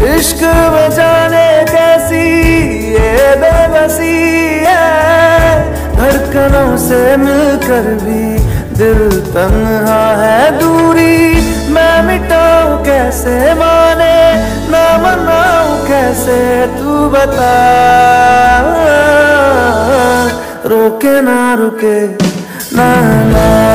इश्क में जाने कैसी ये बेबसी है, धड़कनों से मिलकर भी दिल तन्हा है। दूरी मैं मिटाऊं कैसे, माने ना मनाऊं कैसे, तू बता। रोके ना रुके ना ना